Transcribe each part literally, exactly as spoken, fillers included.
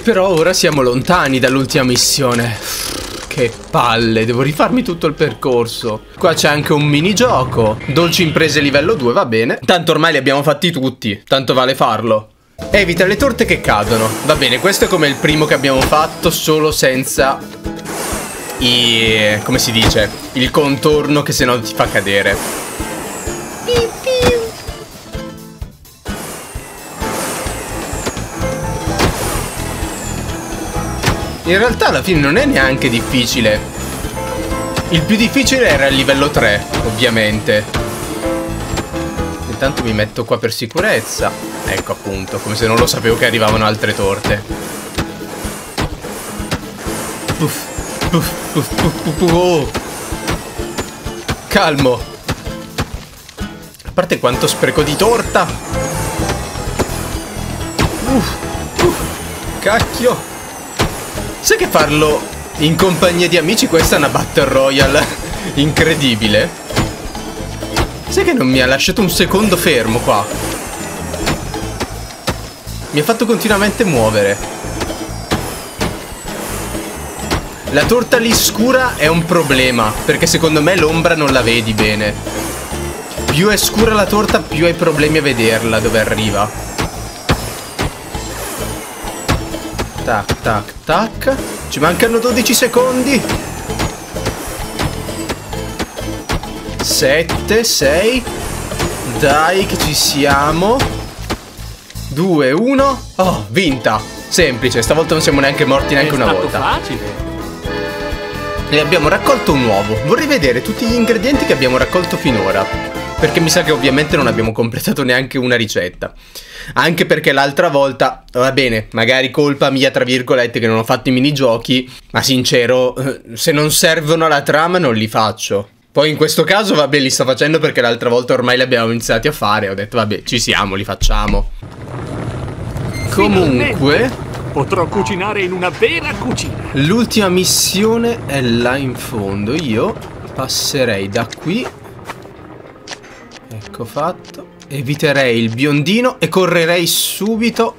Però ora siamo lontani dall'ultima missione. Che palle, devo rifarmi tutto il percorso. Qua c'è anche un minigioco. Dolci imprese livello due, va bene. Tanto ormai li abbiamo fatti tutti, tanto vale farlo. Evita le torte che cadono. Va bene, questo è come il primo che abbiamo fatto, solo senza i... come si dice? Il contorno che sennò ti fa cadere. Piu piu. In realtà alla fine non è neanche difficile. Il più difficile era il livello tre, ovviamente. Intanto mi metto qua per sicurezza. Ecco appunto, come se non lo sapevo che arrivavano altre torte. Puff, puff, puff, puff, puff, puff. Oh. Calmo. A parte quanto spreco di torta. Uff, uff. Cacchio. Sai che farlo in compagnia di amici, questa è una Battle Royale incredibile. Sai che non mi ha lasciato un secondo fermo qua. Mi ha fatto continuamente muovere. La torta lì scura è un problema, perché secondo me l'ombra non la vedi bene. Più è scura la torta, più hai problemi a vederla dove arriva. Tac, tac, tac. Ci mancano dodici secondi. sette, sei. Dai che ci siamo. due, uno. Oh, vinta. Semplice, stavolta non siamo neanche morti neanche una volta. Facile. E abbiamo raccolto un uovo. Vorrei vedere tutti gli ingredienti che abbiamo raccolto finora, perché mi sa che ovviamente non abbiamo completato neanche una ricetta. Anche perché l'altra volta, va bene, magari colpa mia tra virgolette che non ho fatto i minigiochi, ma sincero, se non servono alla trama non li faccio. Poi in questo caso vabbè li sto facendo perché l'altra volta ormai li abbiamo iniziati a fare. Ho detto vabbè ci siamo, li facciamo. Comunque potrò cucinare in una vera cucina. L'ultima missione è là in fondo. Io passerei da qui. Ecco fatto. Eviterei il biondino e correrei subito.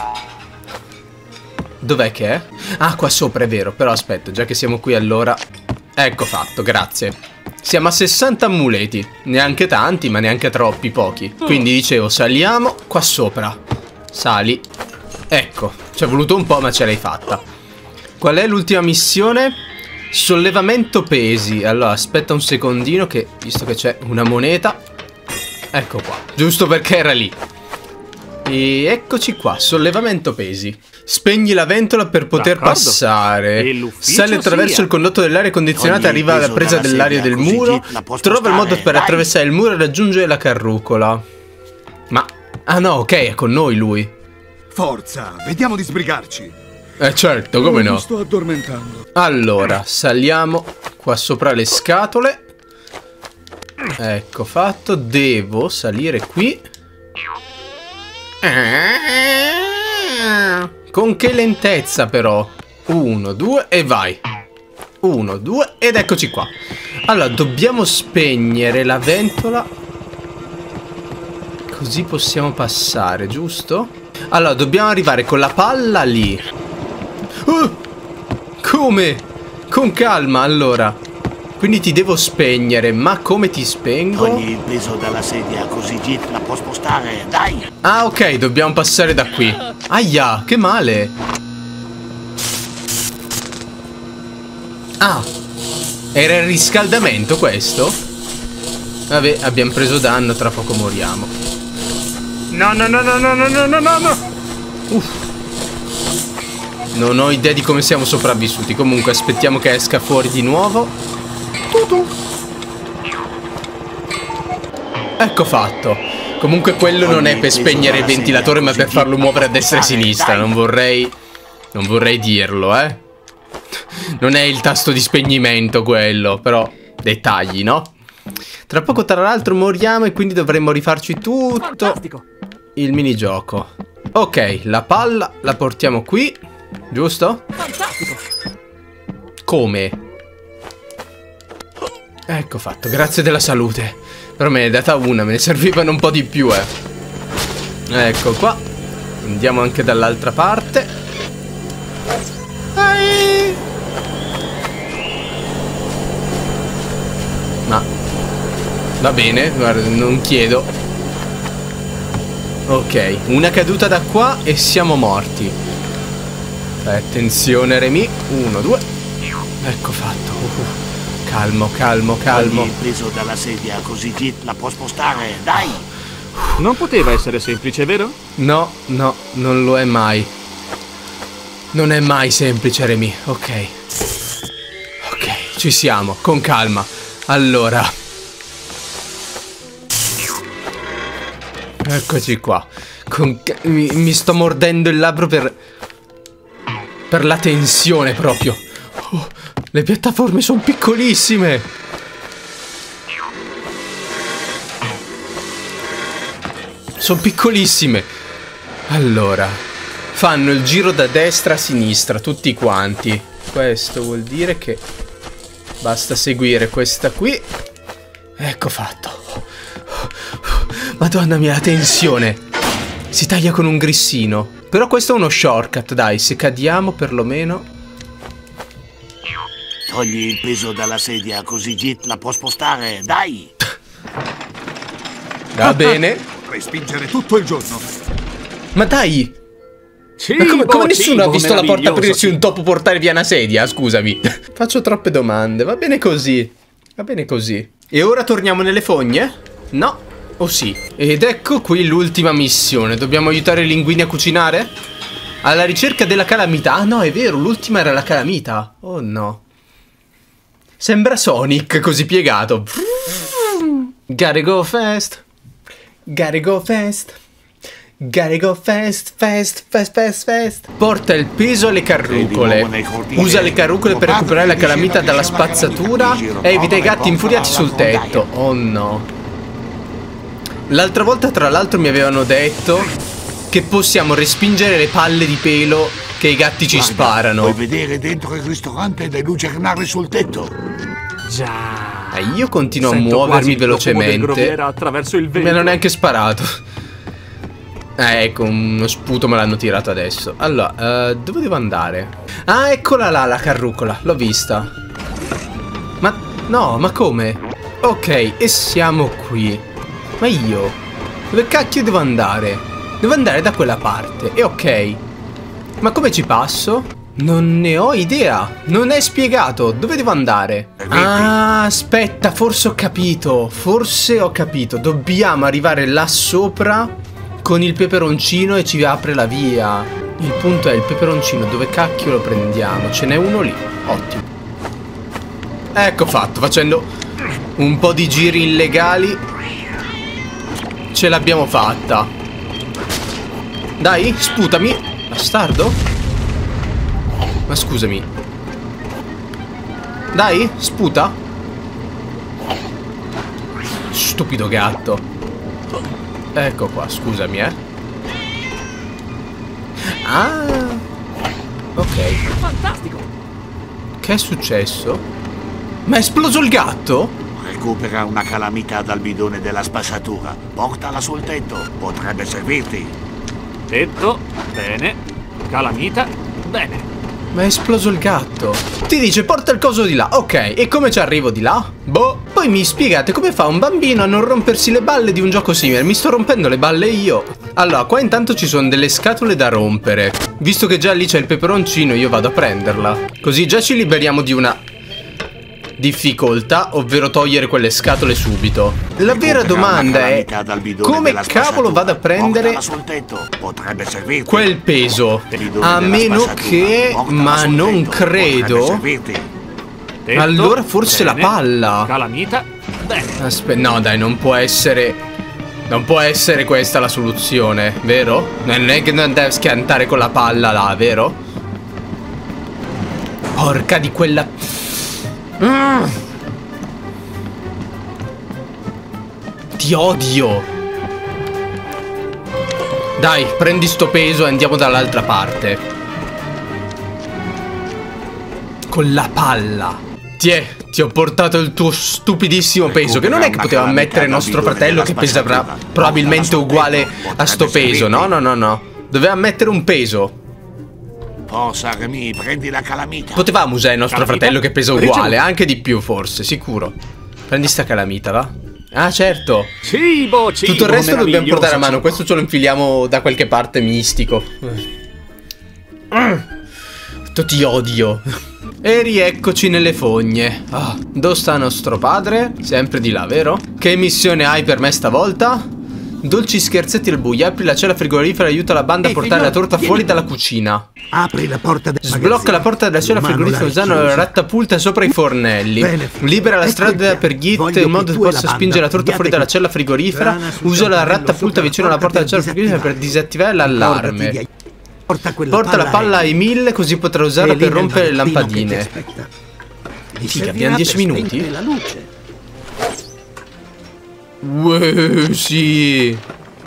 Dov'è che è? Ah, qua sopra è vero. Però aspetta, già che siamo qui allora. Ecco fatto, grazie. Siamo a sessanta amuleti. Neanche tanti, ma neanche troppi, pochi. Quindi dicevo, saliamo qua sopra. Sali. Ecco, ci è voluto un po' ma ce l'hai fatta. Qual è l'ultima missione? Sollevamento pesi. Allora aspetta un secondino che, visto che c'è una moneta, ecco qua, giusto perché era lì. E eccoci qua, sollevamento pesi. Spegni la ventola per poter passare. Sali attraverso il condotto dell'aria condizionata, arriva alla presa dell'aria del muro. Trova il modo per attraversare il muro e raggiungere la carrucola. Ma... ah no, ok, è con noi lui. Forza, vediamo di sbrigarci. Eh certo, come no. Mi sto addormentando. Allora, saliamo qua sopra le scatole. Ecco fatto, devo salire qui. Con che lentezza però. Uno, due e vai. Uno, due ed eccoci qua. Allora, dobbiamo spegnere la ventola, così possiamo passare, giusto? Allora, dobbiamo arrivare con la palla lì. uh, Come? Con calma, allora. Quindi ti devo spegnere, ma come ti spengo? Togli il peso dalla sedia, così Jit la può spostare, dai! Ah, ok, dobbiamo passare da qui. Aia, che male! Ah, era il riscaldamento questo? Vabbè, abbiamo preso danno, tra poco moriamo. No, no, no, no, no, no, no, no, no, no! Uff. Non ho idea di come siamo sopravvissuti. Comunque aspettiamo che esca fuori di nuovo. Tutu. Ecco fatto. Comunque quello non è per spegnere il ventilatore, ma per farlo muovere a destra e a sinistra. Non vorrei... non vorrei dirlo, eh. Non è il tasto di spegnimento quello, però dettagli, no? Tra poco tra l'altro moriamo e quindi dovremmo rifarci tutto il minigioco. Ok, la palla la portiamo qui, giusto? Fantastico. Come? Ecco fatto, grazie della salute. Però me ne è data una, me ne servivano un po' di più, eh. Ecco qua. Andiamo anche dall'altra parte. Va bene, guarda, non chiedo. Ok, una caduta da qua e siamo morti. Attenzione Remy. Uno, due. Ecco fatto. uh, Calmo, calmo, calmo. Togli il peso dalla sedia così Jit la può spostare. Dai! Non poteva essere semplice, vero? No, no, non lo è mai. Non è mai semplice Remy. Ok. Ok, ci siamo, con calma. Allora, eccoci qua. Con... Mi, mi sto mordendo il labbro per... Per la tensione proprio. Oh, le piattaforme sono piccolissime. Sono piccolissime. Allora, fanno il giro da destra a sinistra tutti quanti. Questo vuol dire che basta seguire questa qui. Ecco fatto. Madonna mia, la tensione. Si taglia con un grissino. Però questo è uno shortcut, dai. Se cadiamo perlomeno. Togli il peso dalla sedia così Jit la può spostare. Dai! Va bene. Potrei spingere tutto il giorno. Ma dai. Cibo, Ma come, come nessuno cibo ha visto la porta meraviglioso, aprirsi un cibo. topo portare via una sedia? Scusami. Faccio troppe domande. Va bene così. Va bene così. E ora torniamo nelle fogne? No. O sì? Ed ecco qui l'ultima missione. Dobbiamo aiutare i linguini a cucinare? Alla ricerca della calamita. Ah no, è vero, l'ultima era la calamita. Oh no. Sembra Sonic così piegato. Gotta go fast. Gotta go fast. Gotta go fast, fast, fast, fast, fast. Porta il peso alle carrucole. Usa le carrucole per recuperare la calamita dalla spazzatura e evita i gatti infuriati sul tetto. Oh no. L'altra volta tra l'altro mi avevano detto che possiamo respingere le palle di pelo che i gatti ci sparano. Puoi vedere dentro il ristorante le lucernare sul tetto. Già. Eh, io continuo Sento a muovermi quasi il profumo del velocemente. groviera attraverso il Mi vento. hanno neanche sparato. Eh, ecco, uno sputo me l'hanno tirato adesso. Allora, uh, dove devo andare? Ah, eccola là, la carrucola. L'ho vista. Ma, no, ma come? Ok, e siamo qui. Ma io? Dove cacchio devo andare? Devo andare da quella parte. E ok. Ma come ci passo? Non ne ho idea. Non è spiegato. Dove devo andare? Ah, aspetta, forse ho capito. Forse ho capito. Dobbiamo arrivare là sopra con il peperoncino e ci apre la via. Il punto è il peperoncino. Dove cacchio lo prendiamo? Ce n'è uno lì. Ottimo. Ecco fatto. Facendo un po' di giri illegali ce l'abbiamo fatta. Dai, sputami. Bastardo. Ma scusami. Dai, sputa. Stupido gatto. Ecco qua, scusami, eh. Ah. Ok. Fantastico. Che è successo? Ma è esploso il gatto? Recupera una calamita dal bidone della spazzatura. Portala sul tetto. Potrebbe servirti. Tetto. Bene. Calamita. Bene. Ma è esploso il gatto. Ti dice porta il coso di là. Ok, e come ci arrivo di là? Boh. Poi mi spiegate come fa un bambino a non rompersi le balle di un gioco simile. Mi sto rompendo le balle io. Allora, qua intanto ci sono delle scatole da rompere. Visto che già lì c'è il peperoncino, io vado a prenderla. Così già ci liberiamo di una difficoltà, ovvero togliere quelle scatole subito. La vera domanda è come cavolo vado a prendere quel peso? A meno che, ma non credo. Tetto. Allora forse Bene. la palla. Calamita. Bene. Aspetta, no dai, non può essere. Non può essere questa la soluzione, vero? Non è che non deve schiantare con la palla là, vero? Porca di quella. Mm. Ti odio. Dai, prendi sto peso e andiamo dall'altra parte. Con la palla. Tiè, ti ho portato il tuo stupidissimo peso. Che non è che poteva mettere nostro fratello che pesa probabilmente uguale a sto peso. No, no, no, no. Doveva mettere un peso. Forza, Remy, prendi la calamita. Potevamo usare il nostro Calamita? fratello che pesa Ricevuto. uguale, anche di più forse, sicuro. Prendi sta calamita, va? Ah, certo. Cibo, cibo. Tutto il resto dobbiamo portare a mano. cibo. Questo ce lo infiliamo da qualche parte mistico. Tutto ti odio. E rieccoci nelle fogne. Ah, dove sta nostro padre? Sempre di là, vero? Che missione hai per me stavolta? Dolci scherzetti al buio. Apri la cella frigorifera e aiuta la banda a Ehi, portare la figlio, torta vieni fuori qui. dalla cucina. Apri la porta del Sblocca magazzino. la porta della cella L'umano frigorifera l'hai usando la chiusa. rattapulta sopra i fornelli. Bene. Libera la Ecco strada il piano. per Git Voglio in modo che che tu e la possa banda spingere la torta abbiate fuori dalla qui. cella frigorifera. Rana sul Usa la campanello rattapulta sopra la vicino alla porta della cella per frigorifera per disattivare Ricordati l'allarme. di- Porta, quella Porta la palla ai mille così potrà usarla E lì per nel rompere le magazzino che ti lampadine. aspetta. Ti Figa, servirà abbiamo dieci per minuti? spegnere la luce. Uè, sì.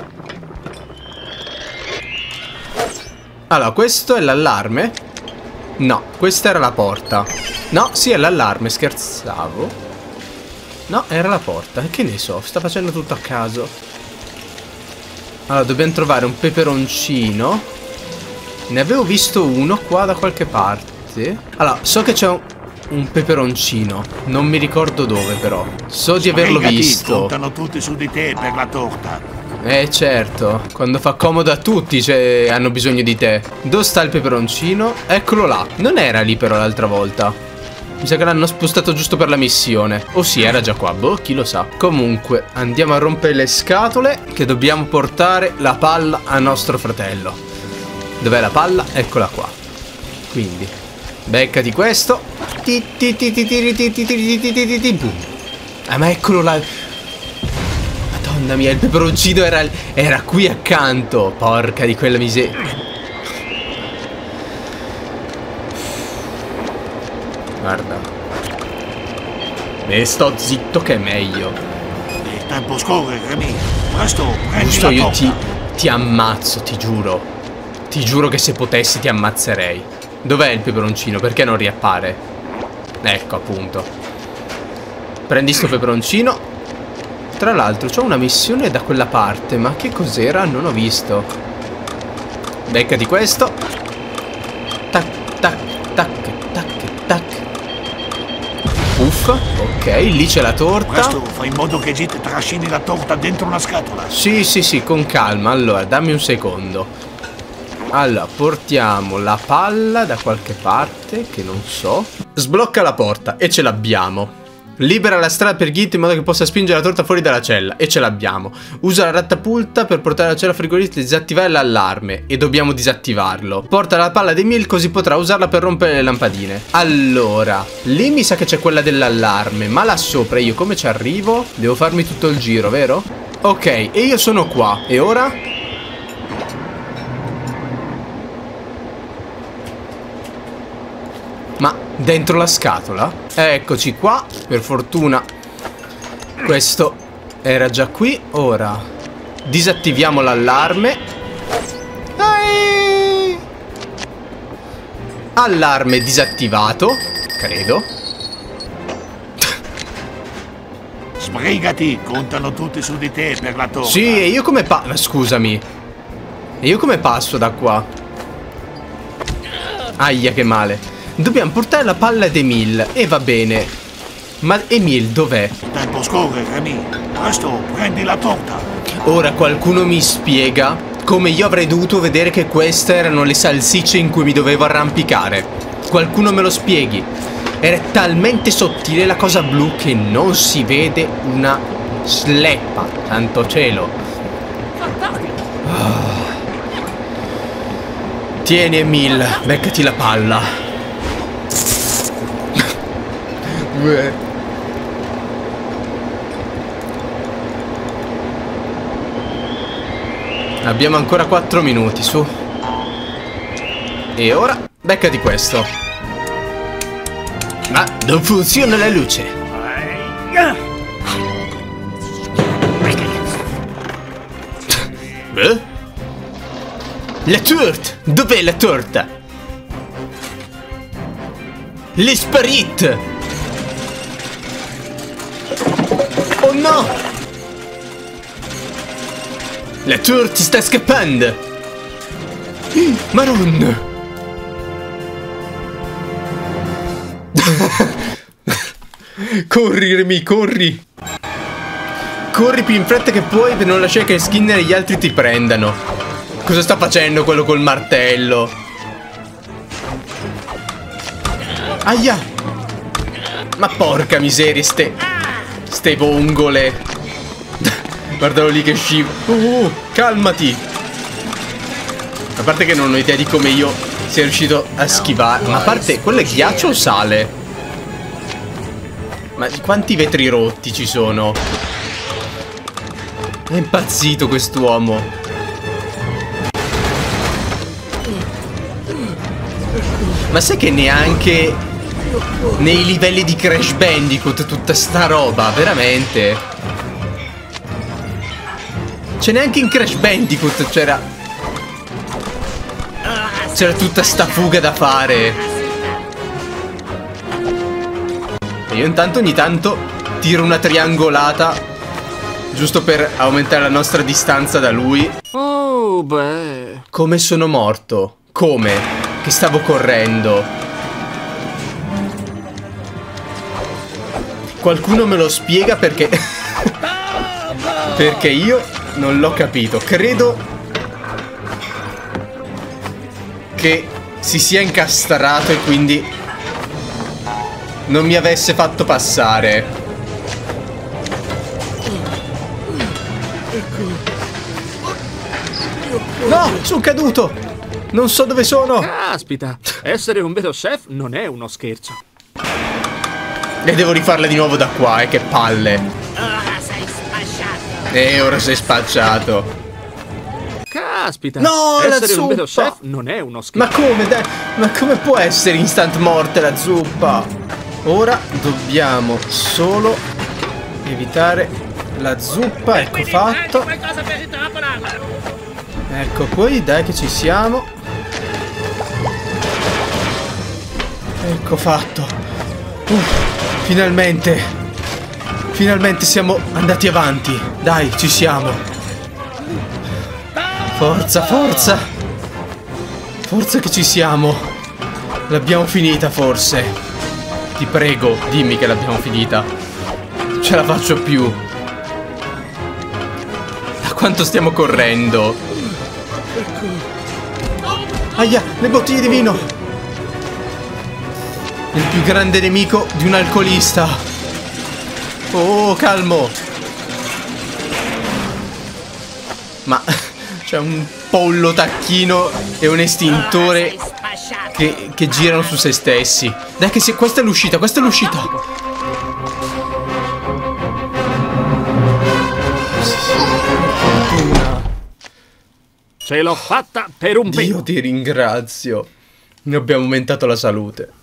Allora, questo è l'allarme? No, questa era la porta. No, sì, è l'allarme, scherzavo. No, era la porta. Che ne so, sta facendo tutto a caso. Allora, dobbiamo trovare un peperoncino. Ne avevo visto uno qua da qualche parte. Allora, so che c'è un, un peperoncino. Non mi ricordo dove, però. So di averlo Sbrigati, visto. contano tutti su di te per la torta. Eh certo, quando fa comodo a tutti cioè, hanno bisogno di te. Dove sta il peperoncino? Eccolo là. Non era lì però l'altra volta. Mi sa che l'hanno spostato giusto per la missione. O sì, era già qua, boh, chi lo sa. Comunque, andiamo a rompere le scatole, che dobbiamo portare la palla a nostro fratello. Dov'è la palla? Eccola qua. Quindi, beccati questo. Ti ti ti ti ti ti ti ti ti ti ti ti boom. Ah, ma eccolo là. Madonna mia, il peperoncino era, era qui accanto. Porca di quella miseria. Guarda. E sto zitto che è meglio. Il tempo scorre, Remy. Presto, prendi Giusto, la io torta. ti, ti ammazzo, ti giuro. Ti giuro che se potessi ti ammazzerei. Dov'è il peperoncino? Perché non riappare? Ecco, appunto. Prendi sto peperoncino. Tra l'altro c'ho una missione da quella parte. Ma che cos'era? Non ho visto. Beccati questo. Tac, tac, tac, tac, tac. Uff, ok, lì c'è la torta. Presto, fai in modo che Git trascini la torta dentro una scatola. Sì, sì, sì, con calma. Allora, dammi un secondo. Allora, portiamo la palla da qualche parte, che non so. Sblocca la porta, e ce l'abbiamo. Libera la strada per Git in modo che possa spingere la torta fuori dalla cella, e ce l'abbiamo. Usa la rattapulta per portare la cella frigorifera e disattivare l'allarme, e dobbiamo disattivarlo. Porta la palla dei Mil così potrà usarla per rompere le lampadine. Allora, lì mi sa che c'è quella dell'allarme, ma là sopra io come ci arrivo? Devo farmi tutto il giro, vero? Ok, e io sono qua, e ora? Ma dentro la scatola? Eccoci qua. Per fortuna questo era già qui. Ora disattiviamo l'allarme. Ehi! Allarme disattivato, credo. Sbrigati, contano tutti su di te per la torta. Sì, e io come pa... Scusami. E io come passo da qua? Aia, che male. Dobbiamo portare la palla ad Emil. E va bene. Ma Emil dov'è? Il tempo scorre, Remy. Presto, prendi la torta. Ora qualcuno mi spiega come io avrei dovuto vedere che queste erano le salsicce in cui mi dovevo arrampicare. Qualcuno me lo spieghi. Era talmente sottile la cosa blu che non si vede una sleppa. Santo cielo. Fantastico. Tieni Emil, beccati la palla. Abbiamo ancora quattro minuti, su. E ora, beccati questo. Ma non funziona la luce. Eh? La torta! Dov'è la torta? L'è sparita! Oh no! La torta sta scappando! Maronna! Corri, Remy, corri! corri più in fretta che puoi per non lasciare che Skinner e gli altri ti prendano. Cosa sta facendo quello col martello? Aia! Ma porca miseria, ste... Ste vongole. Guardalo lì che scivola. Uh, calmati. A parte che non ho idea di come io sia riuscito a schivare. Ma a parte, quello è ghiaccio o sale? Ma quanti vetri rotti ci sono? È impazzito quest'uomo. Ma sai che neanche nei livelli di Crash Bandicoot tutta sta roba, veramente? C'è neanche in Crash Bandicoot c'era C'era tutta sta fuga da fare. E io intanto ogni tanto tiro una triangolata giusto per aumentare la nostra distanza da lui. Oh, beh. Come sono morto? Come? Che stavo correndo. Qualcuno me lo spiega perché... Perché io non l'ho capito. Credo che si sia incastrato e quindi non mi avesse fatto passare. No, sono caduto. Non so dove sono. Caspita, essere un vero chef non è uno scherzo. E devo rifarla di nuovo da qua, eh, che palle. Ora sei spacciato. E ora sei spacciato. Caspita, no, essere la un vero zuppa. chef non è uno scherzo. Ma come, dai? Ma come può essere instant morte la zuppa? Ora dobbiamo solo evitare la zuppa. Ecco fatto. Ecco qui, dai che ci siamo. Ecco fatto. Uff, finalmente. Finalmente siamo andati avanti. Dai, ci siamo. Forza, forza. Forza che ci siamo. L'abbiamo finita forse. Ti prego, dimmi che l'abbiamo finita. Non ce la faccio più. Da quanto stiamo correndo? Aia, le bottiglie di vino. Il più grande nemico di un alcolista. Oh, calmo. Ma c'è un pollo tacchino e un estintore che, che girano su se stessi. Dai che se... Questa è l'uscita, questa è l'uscita. Ce l'ho fatta per un Dio pelo. ti ringrazio. Ne abbiamo aumentato la salute.